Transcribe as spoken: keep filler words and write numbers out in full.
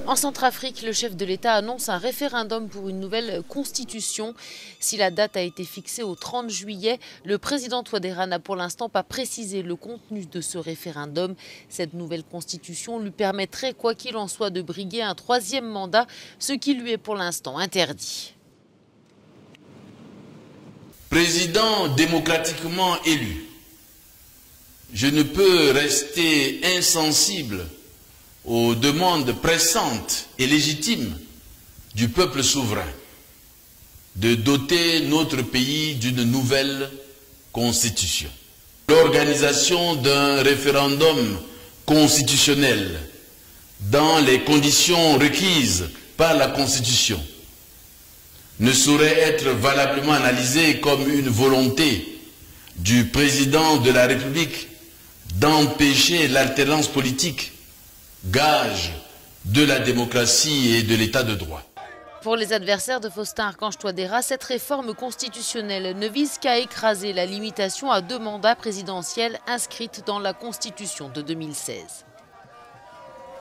En Centrafrique, le chef de l'État annonce un référendum pour une nouvelle constitution. Si la date a été fixée au trente juillet, le président Touadéra n'a pour l'instant pas précisé le contenu de ce référendum. Cette nouvelle constitution lui permettrait, quoi qu'il en soit, de briguer un troisième mandat, ce qui lui est pour l'instant interdit. Président démocratiquement élu, je ne peux rester insensible aux demandes pressantes et légitimes du peuple souverain de doter notre pays d'une nouvelle constitution. L'organisation d'un référendum constitutionnel dans les conditions requises par la Constitution ne saurait être valablement analysée comme une volonté du président de la République d'empêcher l'alternance politique, gage de la démocratie et de l'état de droit. Pour les adversaires de Faustin-Archange Touadéra, cette réforme constitutionnelle ne vise qu'à écraser la limitation à deux mandats présidentiels inscrite dans la Constitution de deux mille seize.